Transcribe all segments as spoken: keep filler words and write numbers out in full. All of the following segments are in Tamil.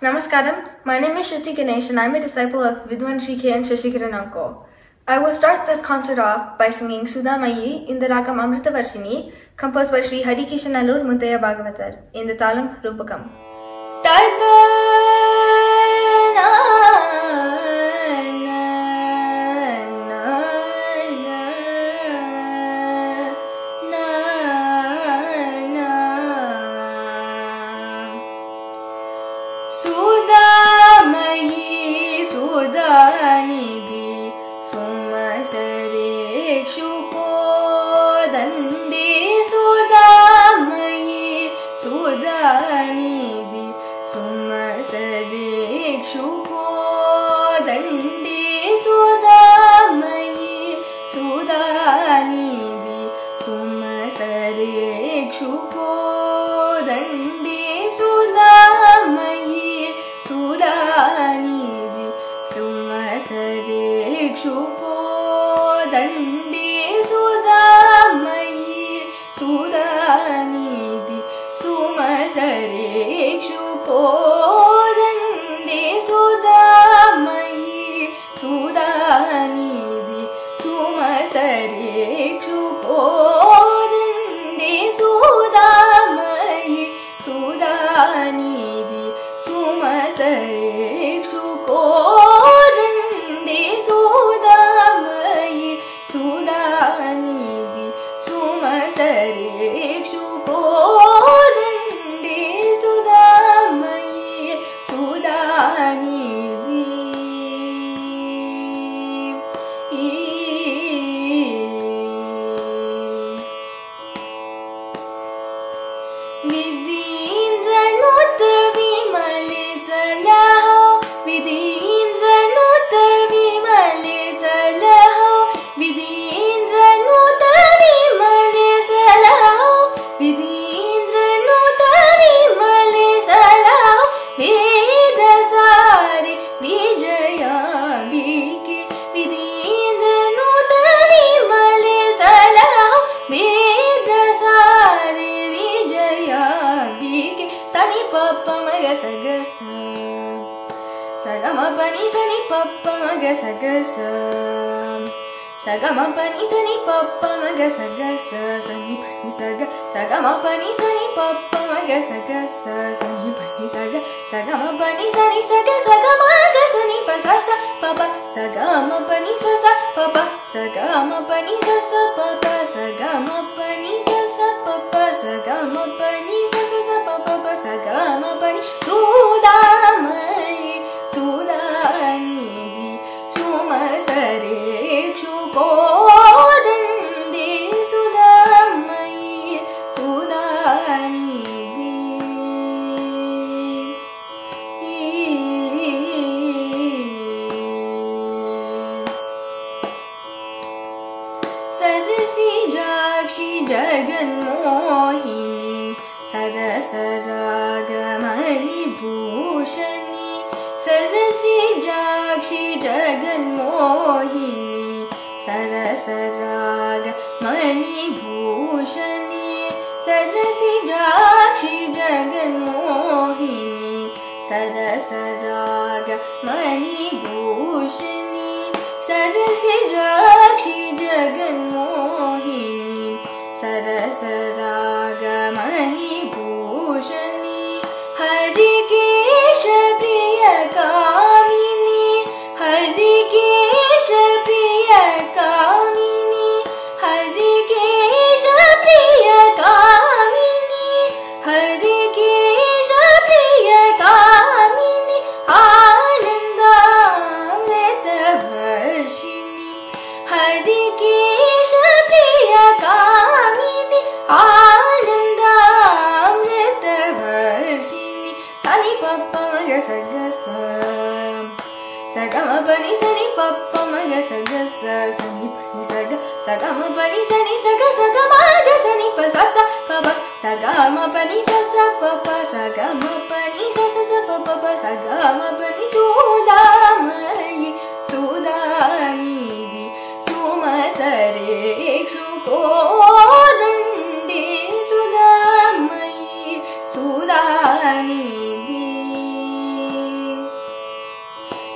Namaskaram, my name is Shruti Ganesh and I am a disciple of Vidwan Shri K N Shashikiran Anko. I will start this concert off by singing Sudamayi in the Ragam Amrita Varshini, composed by Shri Hari Kishan Allur Muttaya Bhagavatar, in the Talam Rupakam. Sudamayi Sudanidhi Sumasarekshukodandi Sudamayi Sudanidhi Sumasarekshukodandi Sudamayi Sudanidhi Sumasarekshukodandi Sudamayi Sudanidhi Sumasarekshukodandi Sudamayi Sudanidhi Sumasarekshukodandi Sudamayi Sudanidhi Sumasarekshukodandi Sudamayi Sudanidhi Sumasarekshukodandi Sudamayi Sudanidhi Sumasarekshukodandi Sudamayi Sudanidhi Vidindra Nuta Vimale Salaho Vidindra Nuta Vimale Salaho Vidindra Nuta Vimale Salaho Vidindra Nuta Vimale Salaho Veda Sari Vijayambike Vidindra Nuta Vimale Salaho Veda Sari Vijayambike Sani Papa Maga Sagasa Sagama Pani Sani Papa Maga Sagasa Sagama Pani Sani Papa Maga Sagasa Sani Pani Saga Sagama Pani Sani Papa Maga Sagasa Sani Pani Saga Sagama Pani Sani Saga Sagama Ga Sani Pasasa Papa Sagama Pani Sasa Papa Sagama Pani Sasa Papa Sagama Pani Sasa Papa Sagama Pani Sasa Papa Sagama Pani Sudamayi Sudanidhi Sumasarekshukodandi Sudamayi Sudanidhi Sarasi Jakshi Jaganmohini Sarasaragamani Bhushani Sarasi Jakshi Jaganmohini Sarasaragamani Bhushani Sarasi Jakshi Jaganmohini Sarasaragamani Bhushani Sarasi Jakshi Jaganmohini Sarasaragamani Bhushani Harikesha Priya Kamini Harikesha Priya Kamini Harikesha Priya Kamini Harikesha Priya Kamini Anandamrita Varshini Harikesha Priya Kamini Anandamrita Varshini Sani Papa Maga Sagasa Sagama Pani Sani Papa Maga Sagasa Sani Pani Saga Sagama Pani Sani Saga Sagama Ga Sani Pasasa Papa Sagama Pani Sasa Papa Sagama Pani Sasa Papa Sagama Pani Sudamayi Sudanidhi Sumasarekshukodandi Sudamayi Sudanidhi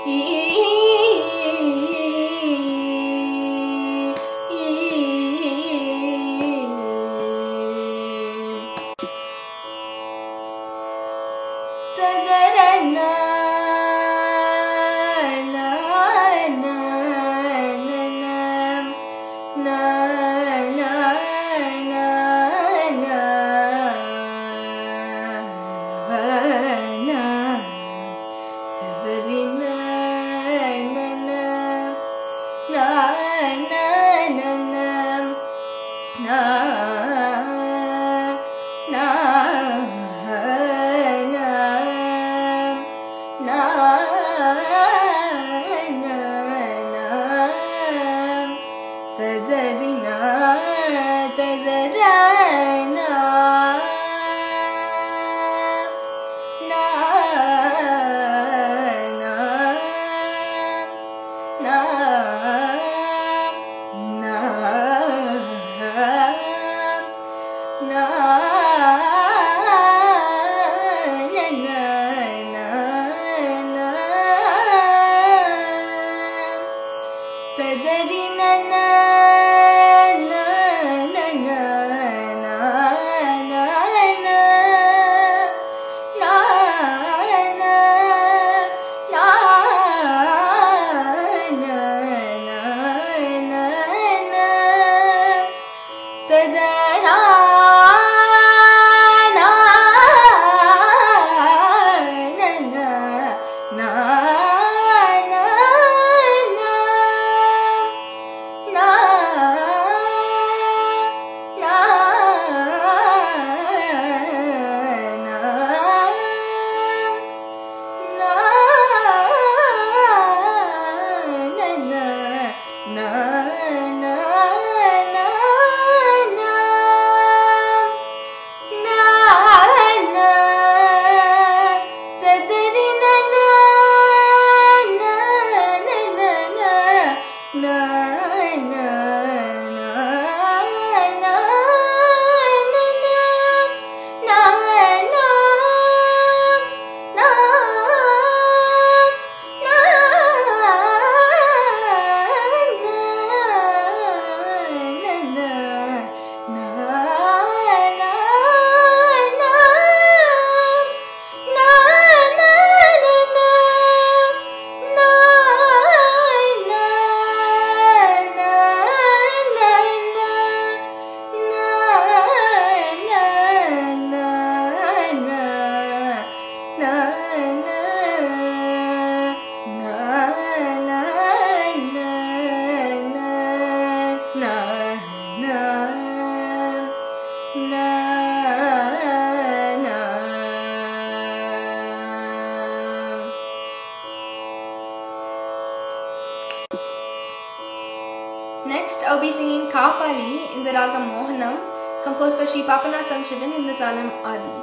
Next, I'll be singing Kapali in the Raga Mohanam, composed by Sri Papanasam Shivan in the Talam Adi.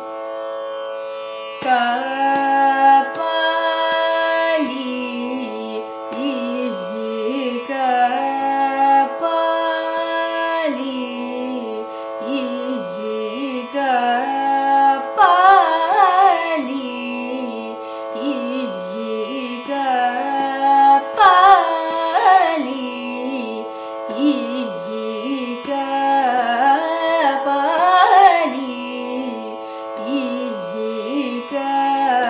Kapali, Kapali, Kapali,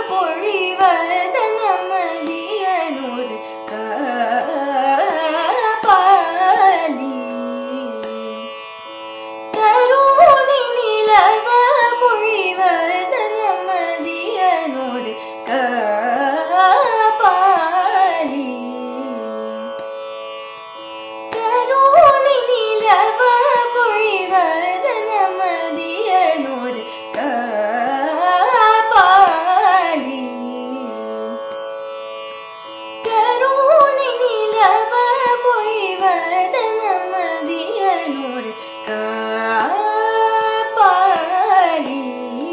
பொழிவதன மதியனோடு காப்பாலி கருணை நிலவ பொழிவதன மதியனோடு காப்பாலி கருணை நிலவ பொழிவதன மதியனோடு காப்பாலி கருணை நிலவ பொழிவதன மதியனோடு காப்பாலி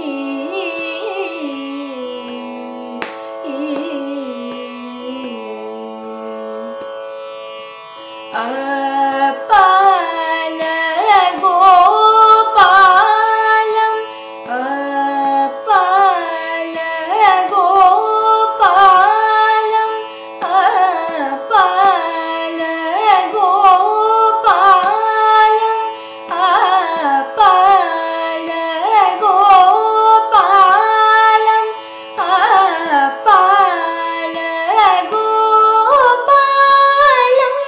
அப்பால கோபாலம் அப்பால கோபாலம் அப்பால கோபாலம் அப்பால கோபாலம் அப்பால கோபாலம்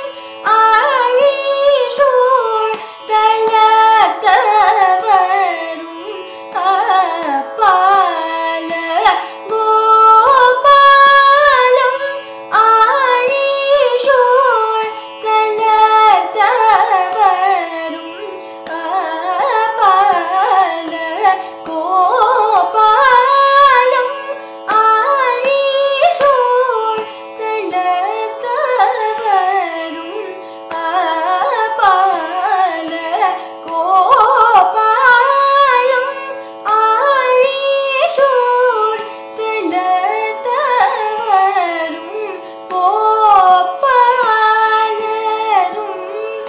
ஆழிசூழ் தலத்தவரும் அப்பால கோபாலம் ஆழிசூழ் தலத்தவரும் அப்பால கோபாலம் ஆழிசூழ் தலத்தவரும் அப்பால கோபாலம் ஆழிசூழ் தலத்தவரும் போப்பாலரும்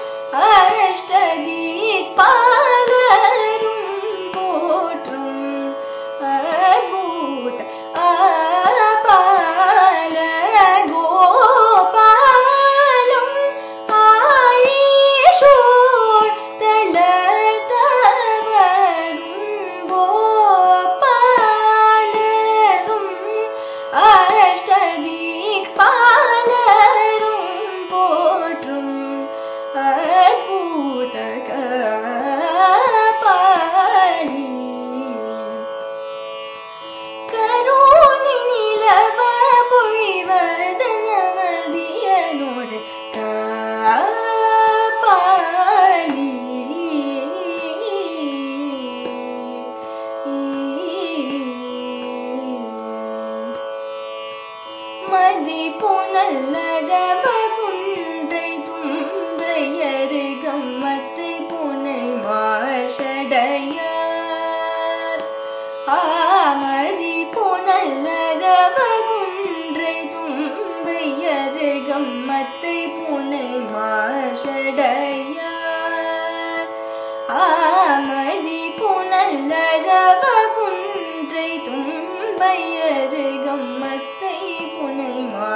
அஷ்டதிக்பாலரும் போற்றும் அத்புத அப்பால கோபாலம் ஆழிசூழ் தலத்தவரும் கோபாலரும் அஷ்டதிக்பாலரும் போற்றும் அத்புத காப்பாலி கருணை நிலவ பொழிவதன மதியனோடு காப்பாலி மதி புனல்லரவ குன்றை தும்பையரு கம்மத்தை புனை மாஷடையார் ஆமதி புனல்லரவ குன்றை தும்பையரு கம்மத்தை புனை மாஷடையார் ஆமதி புனல்லரவ குன்றை தும்பையரு கம்மத்தை புனை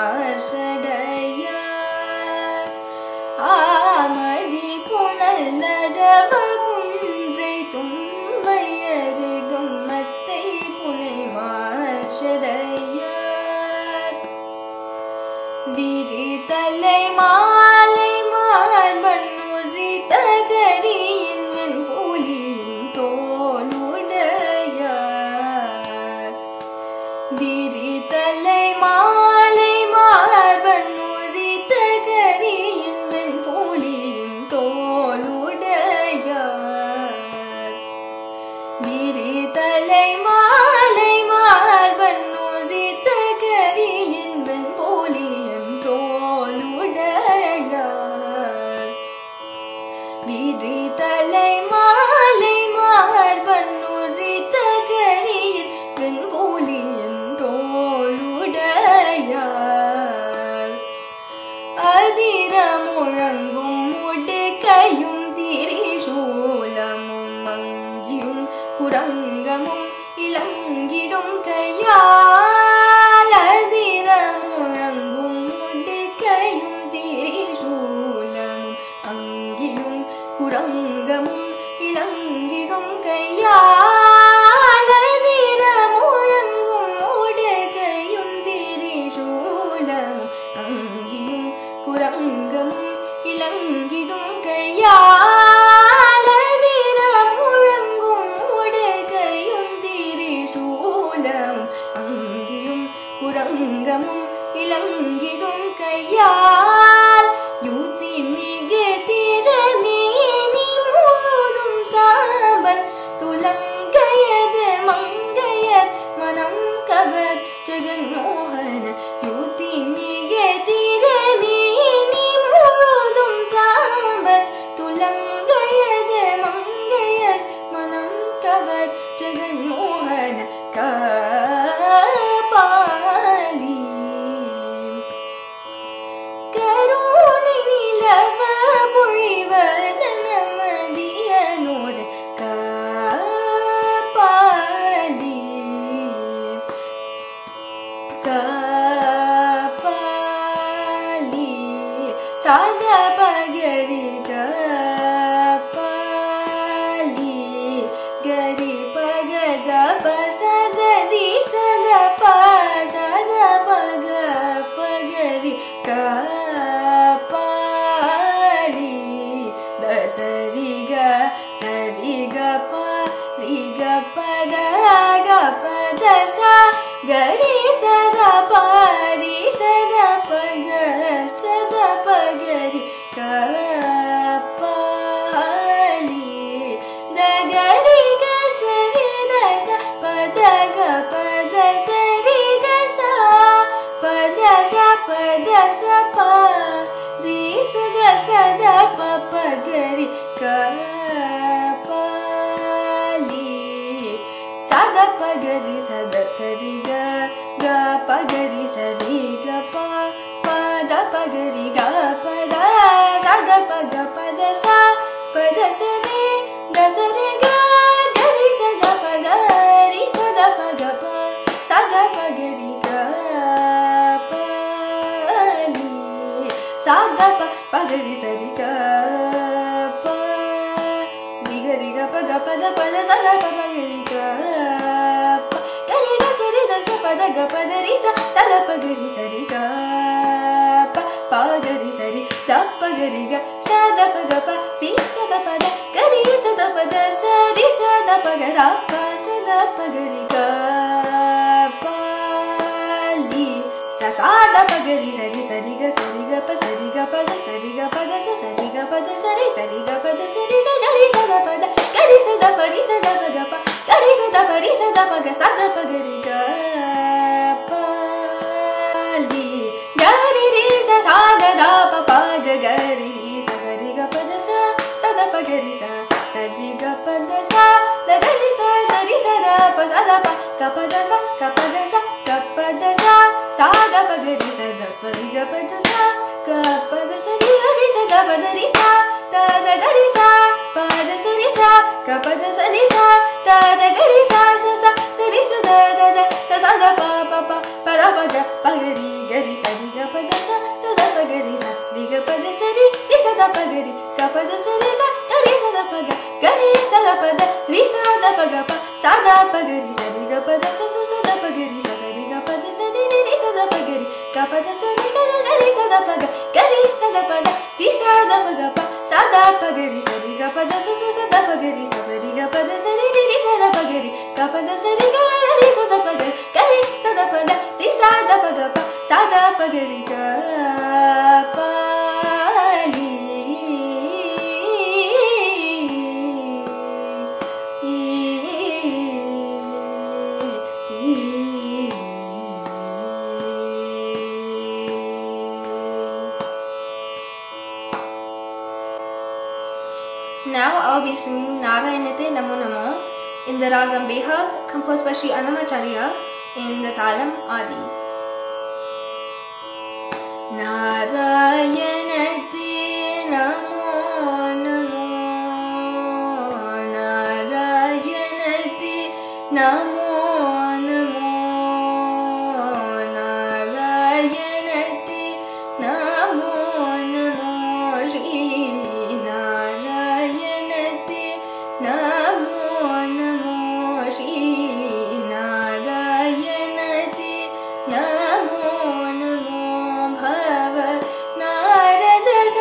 மாஷடையார் ஆமதி புனல்லரவ குன்றை தும்பையரு கம்மத்தை புனை மாஷடையார் விரிதலை மாலை மார்பன் உரித்தகரியின் வெண்புலியின் தோளுடையார் விரிதலை மாலை மார்பன் உரித்தகரியின் வெண்புலியின் தோளுடையார் விரிதலை மாலை மார்பன் உரித்தகரியின் வெண்புலியின் தோளுடையார் விரிதலை மாலை மார்பன் உரித்தகரியின் வெண்புலியின் தோளுடையார் அதிர முழங்கும் முடுக்கையும் திரிசூலமும் மங்கியும் குரங்கமும் இளங்கிடும் கையால் அதிர முழங்கும் முடுக்கையும் திரிசூலமும் அங்கியும் குரங்கமும் இளங்கிடும் கையால் அதிர முழங்கும் முடுக்கை அங்கமும் இளங்கிடும் கையால் யூத்தி மிகு திறமேனி மோதும் சாம்பல் துலங்கையது மங்கையர் மனம் கவர் ஜெகன்மோகன யூத்தி மிகு திறமேனி மோதும் சாம்பல் துலங்கையது மங்கையர் மனம் கவர் ஜெகன்மோகன காபாலி கருணை நிலவ பொழிவதன மதியனோர் காபாலி காபாலி சாத பகரி காபாலி கரி பகத பசதரி சத பசத பக பகரி காபாலி தசரி க சரி க ப ரி க பத க பத ச கரி சத பரி சத பக சத பகரி காபாலி தகரி க சரி தச பத க பத சரி தச பத ச பத ச ப ரி சத சத ப பகரி காபாலி சத பகரி சத சரி க க பகரி சரி க ப பத பகரி க பத சத பக பத ச பத சரி த சரி க கரி சத பத ரி சத பக ப சத பகரி காபாலி சத ப பகரி சரி க ப ரி க ரி க ப க பத பத சத ப பகரி க ப கரி க சரி த ச பத க பத ரி ச சத பகரி சரி க ப பகரி சரி த பகரி க சத பக ப ரி சத பத கரி சத பத சரி சத பக த ப சத பகரி காபாலி சத பகரி சரி சரி க சரி க ப சரி க பத சரி க பத ச சரி க பத சரி சரி க பத சரி க கரி சத பத கரி சத பரி சத பக ப கரி சத பரி சத பக சத பகரி காபாலி கரி ரி ச சத த ப பக கரி ரி ச சரி க பத ச சத பகரி ச சரி க பத ச த கரி ச கரி சத ப சத ப க பத ச க பத ச க பத ச சத பகரி சத சரி க பத ச க பத சரி கரி சத பத ரி ச த த கரி ச பத சரி ச க பத சரி ச த த கரி ச ச ச சரி ச த த த த சத ப ப ப பத பக பகரி கரி சரி க பத ச சத பகரி ச ரி க பத சரி ரி சத பகரி க பத சரி க கரி சத பக கரி சத பத ரி சத பக ப சத பகரி சரி க பத ச ச சத பகரி ச சரி க பத சரி ரி ரி சத பகரி க பத சரி க கரி சத பக கரி சத பத ரி சத பக ப சத பகரி சரி க பத ச ச சத பகரி ச சரி க பத சரி ரி ரி சத பகரி க பத சரி க கரி சத பக கரி சத பத ரி சத பக ப சத பகரி Kapali Now I'll be singing Narayanate Namo Namo in the Ragam Behag, composed by Sri Annamacharya in the Talam Adi. Narayanate Namo Namo Narayanate Namo Namo Narayanate Namo Namo Shri Narayanate Namo Namo Shri Narayanate Namo Namo Bhava Narada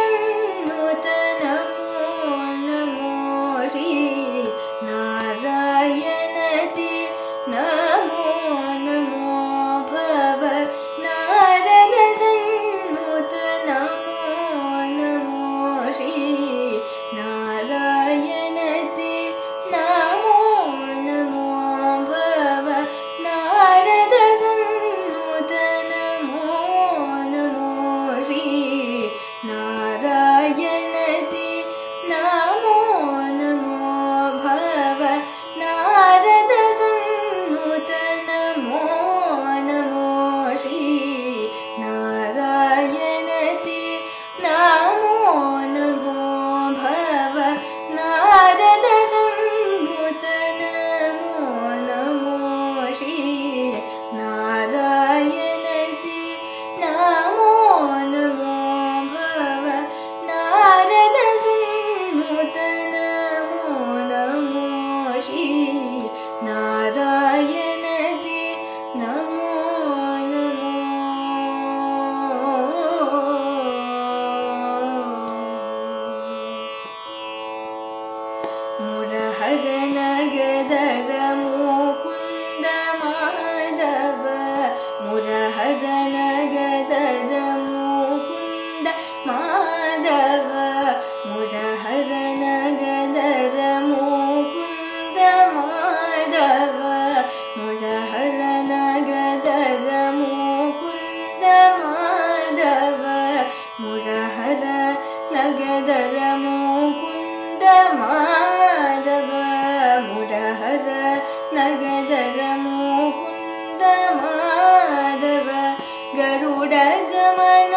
ನಗದರ Mukunda Madhava Murahara ನಗದರ Mukunda Madhava Murahara ನಗದರ Mukunda Madhava Murahara ನಗದರ Mukunda Madhava Murahara ನಗದರ Mukunda Madhava Garuda ಗಮನ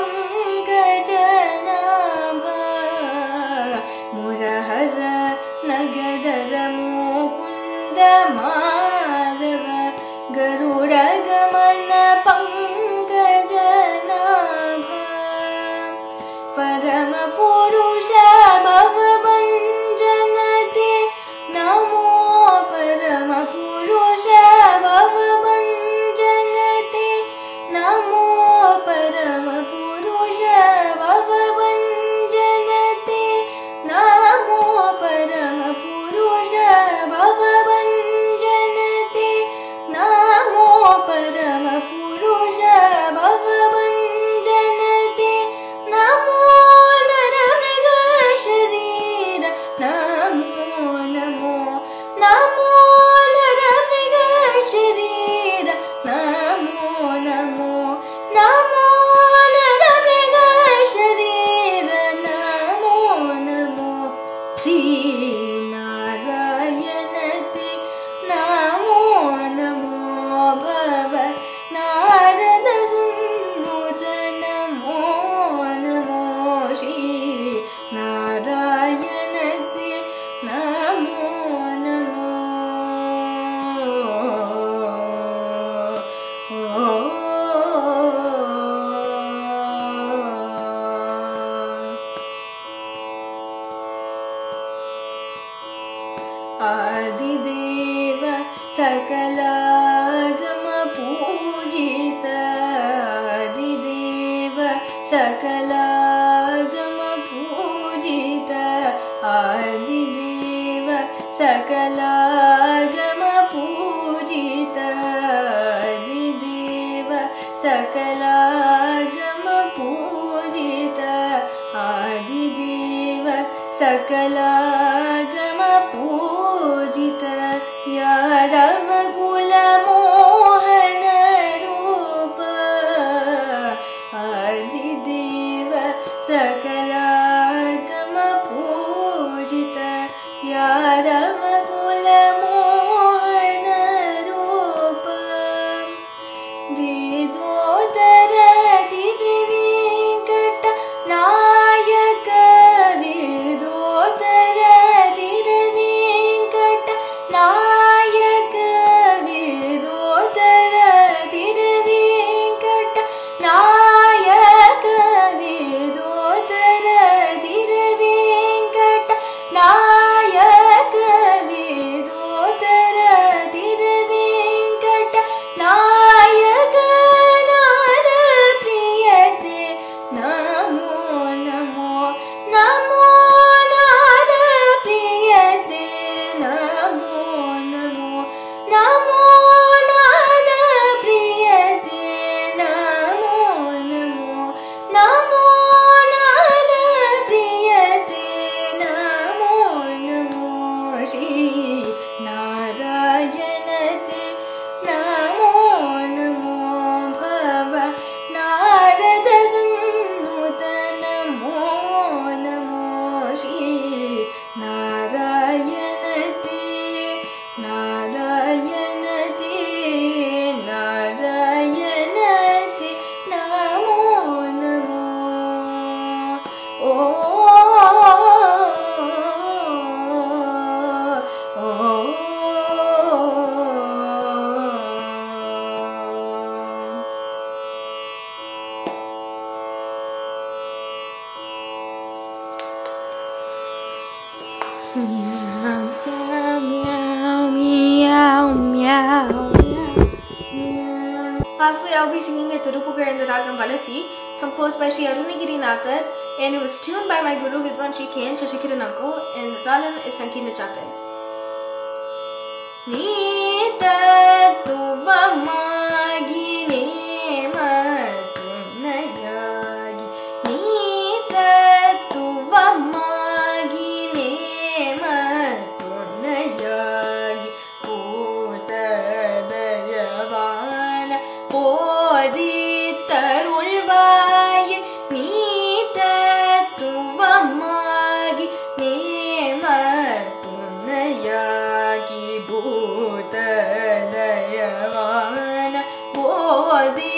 ಪಂಕಜನಾಭ ಮುರಹರ ನಗದರ ಮುಕುಂದ ಮಾಧವ ಗರುಡ ಗಮನ ಪಂಕಜನಾಭ ಪರಮ ಪುರುಷ ಭವಭಂಜನತೆ ನಮೋ ಪರಮ ಪುರುಷ ಭವಭಂಜನತೆ ನಮೋ ಪರಮ ಪುರುಷ ಭವಭಂಜನತೆ ನಮೋ ಪರಮ ಪುರುಷ ಭವಭಂಜನತೆ ನಮೋ ಪರಮ ಪುರುಷ ಭವಭಂಜನತೆ ನಮೋ ನರಮೃಗ ಶರೀರ ನಮೋ ನಮೋ ನಮೋ ನರಮೃಗ ಶರೀರ ನಮೋ ನಮೋ ನಮೋ ನರಮೃಗ ಶರೀರ ನಮೋ ನಮೋ ಶ್ರೀ ನಾರಾಯಣತೆ ನಮೋ ನಮೋ ಭವ ನಾರದ ಸುನ್ನುತ ನಮೋ ನಮೋ ಶ್ರೀ ನಾರಾಯಣತೆ ನಮೋ ನಮೋ ಆದಿದೇವ ಸಕಲಾಗಮ ಪೂಜಿತ ಆದಿದೇವ ಸಕಲಾಗಮ ಪೂಜಿತ ಆದಿದೇವ ಸಕಲಾಗಮ ಪೂಜಿತ ಆದಿದೇವ ಸಕಲಾಗಮ ಪೂಜಿತ ಆದಿದೇವ ಸಕಲಾಗಮ ಪೂಜಿತ ಯಾದವ ಕುಲ ಮೋಹನ ರೂಪ ಆದಿದೇವ ಸಕಲಾಗಮ ಪೂಜಿತ ಯಾದವ ಕುಲ ಮೋಹನ ರೂಪ ವಿದ್ವೋದರ ತಿರುವೆಂಕಟ ನಾಯಕ ವಿದ್ವೋದರ ತಿರುವೆಂಕಟ ನಾಯಕ ವಿದ್ವೋದರ ತಿರುವೆಂಕಟ ನಾಯಕ ವಿದ್ವೋದರ ತಿರುವೆಂಕಟ ನಾಯಕ ವಿದ್ವೋದರ ತಿರುವೆಂಕಟ ನಾಯಕ ನಾದ ಪ್ರಿಯತೆ ನಮೋ ನಮೋ ನಮೋ ನಾದ ಪ್ರಿಯತೆ ನಮೋ ನಮೋ ನಮೋ ನಾದ ಪ್ರಿಯತೆ ನಮೋ ನಮೋ ನಮೋ ನಾದ ಪ್ರಿಯತೆ ನಮೋ ನಮೋ ಶ್ರೀ ನಾರಾಯಣತೆ ನಮೋ ನಮೋ ಭವ ನಾರದ ಸಂನುತ ನಮೋ ನಮೋ ಶ್ರೀ ನಾರಾಯಣತೆ ನಾರಾಯಣತೆ ನಾರಾಯಣತೆ ನಮೋ ನಮೋ ಓ Lastly, I'll be singing a Tirupukar in the Ragam Valachi, composed by Sri Arunagiri Nathar, and it was tuned by my guru Vidwan Shri K N Shashikirananko, and the talam is Sankirna Chakai. Nita Tuvamagine போதித்தருள்வாய் நீ தத்துவமாகி நேமர் துணையாகி பூத தயவான போதி